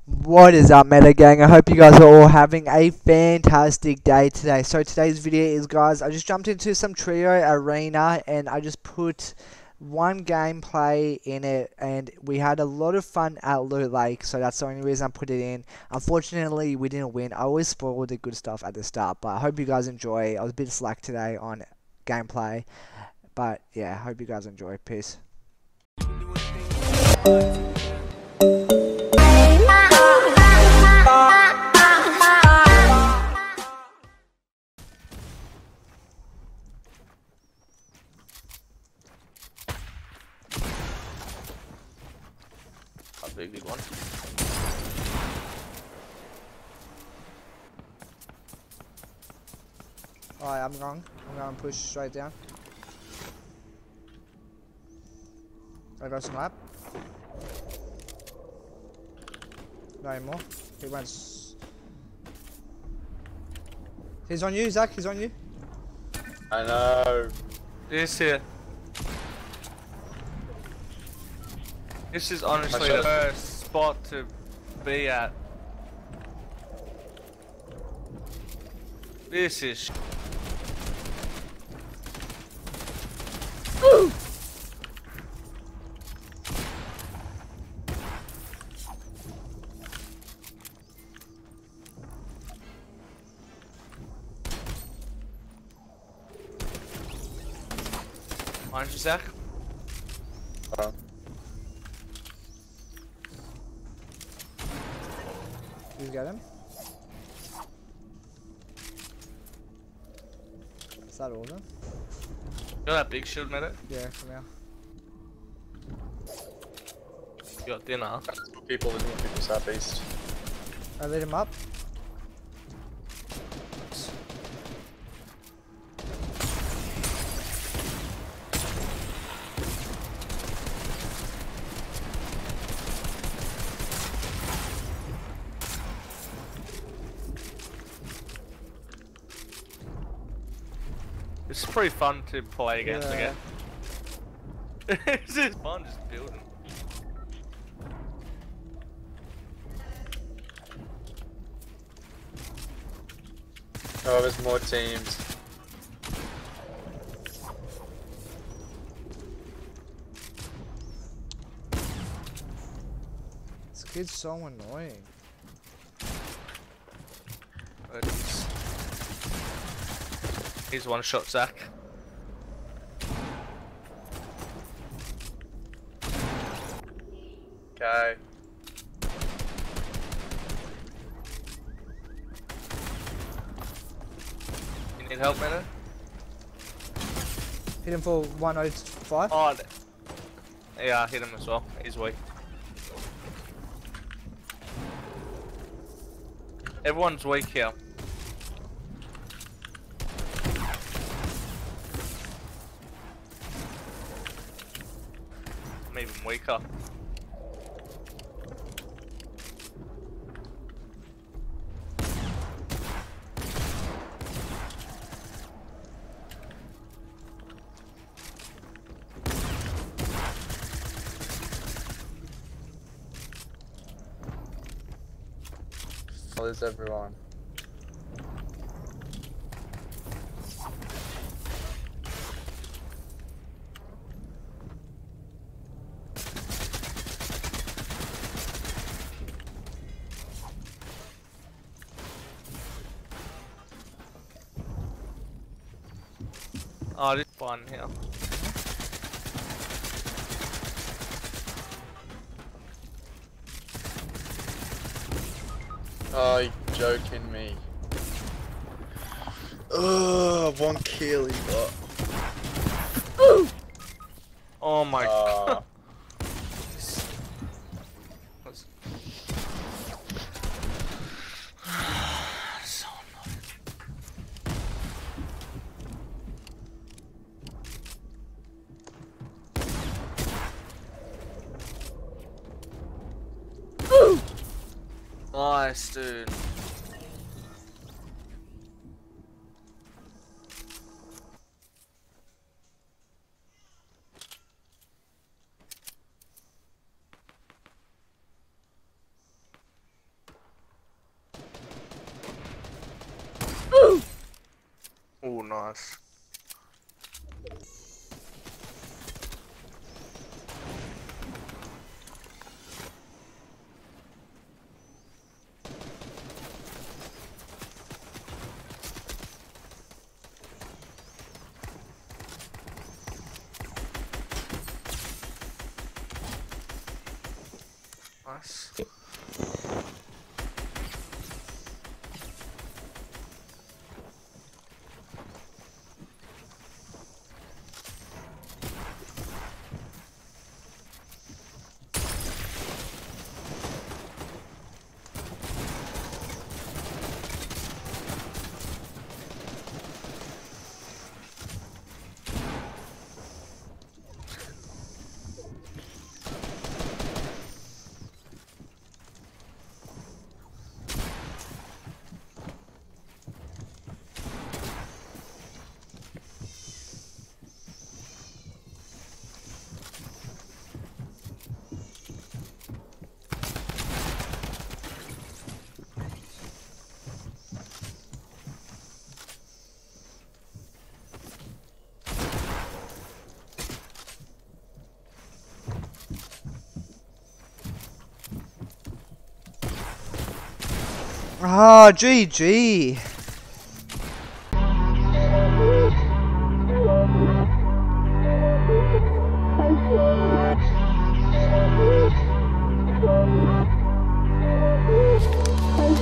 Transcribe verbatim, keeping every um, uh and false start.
What is up, Meta Gang? I hope you guys are all having a fantastic day today. So today's video is, guys, I just jumped into some Trio Arena and I just put one gameplay in it, and we had a lot of fun at Loot Lake, so that's the only reason I put it in. Unfortunately, we didn't win. I always spoil the good stuff at the start, but I hope you guys enjoy. I was a bit slack today on gameplay, but yeah, I hope you guys enjoy. Peace. A big, big one. Alright, I'm going. I'm going to push straight down. I got some lap. No anymore. He went. S He's on you, Zach. He's on you. I know. This here. This is honestly the first spot to be at. This is. Woo! Mind you, Zach. Uh. You got him? Is that all of them? You got that big shield, medic? Yeah, for now. You got dinner. People, there's more people southeast. I lit him up. It's pretty fun to play against Yeah. again. It's just fun just building. Oh, there's more teams. This kid's so annoying. It's... He's one shot, Zach. Okay. You need help, Meta? Hit him for one oh five. Oh, yeah, I hit him as well. He's weak. Everyone's weak here. I'm even weaker. Well, there's everyone. Oh, this is fun here. Oh, you joking me. Ugh, one kill he got. Oh my Uh, god. So annoying. Nice, dude. nice. Nice. Ah, G G.